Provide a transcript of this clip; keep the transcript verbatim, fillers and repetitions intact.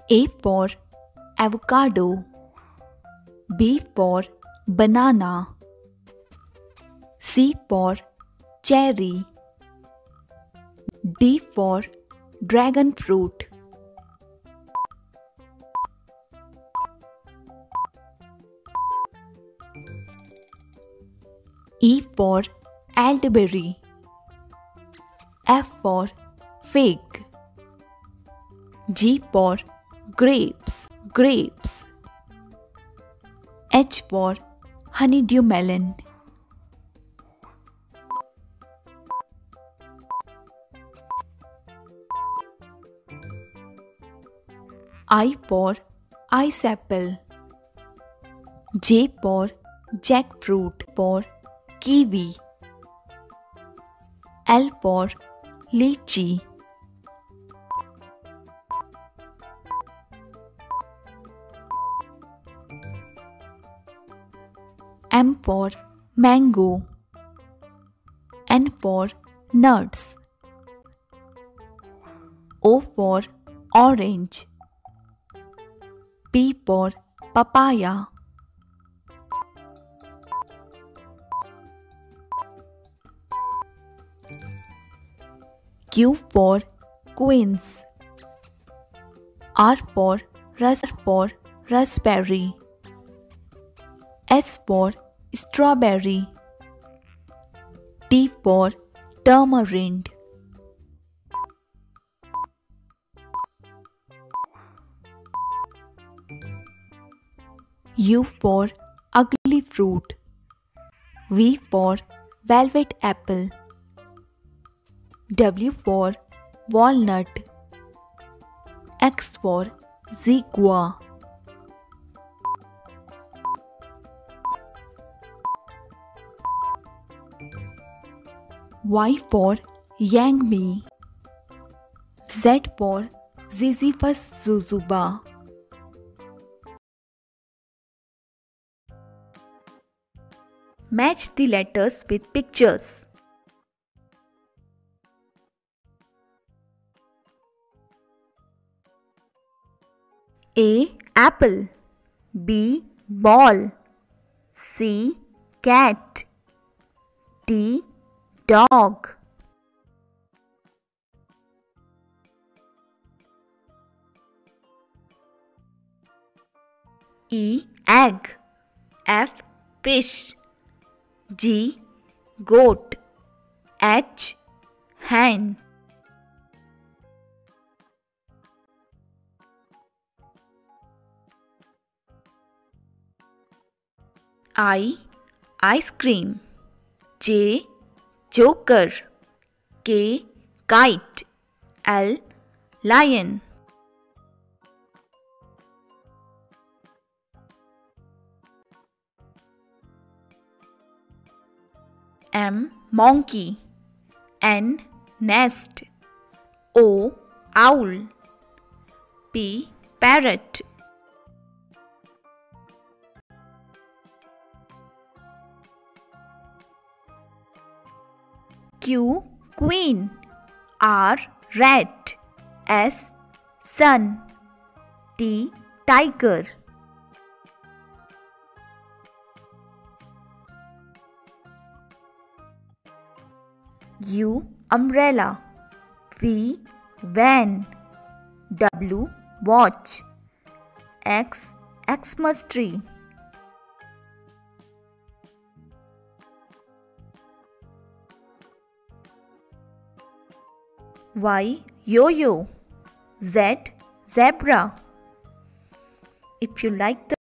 A for avocado. B for banana. C for cherry. D for dragon fruit. E for elderberry. F for fig. G for grapes, grapes. H for honeydew melon. I for ice apple. J for jackfruit, for kiwi. L for lychee. M for mango. N for nuts. O for orange. P for papaya. Q for quince. R for ras for raspberry. S for strawberry. T for tamarind. U for ugly fruit. V for velvet apple. W for walnut. X for zigua. Y for yangmi. Z for Ziziphus zuzuba. Match the letters with pictures. A. Apple. B. Ball. C. Cat. D. Dog. E. Egg. F. Fish. G. Goat. H. Hen. I. Ice cream. J. Joker. K. Kite. L. Lion. M. Monkey. N. Nest. O. Owl. P. Parrot. Q. Queen. R. Rat. S. Sun. T. Tiger. U. Umbrella. V. Van. W. Watch. X. Xmas tree. Y. Yo-yo. Z. Zebra. If you like the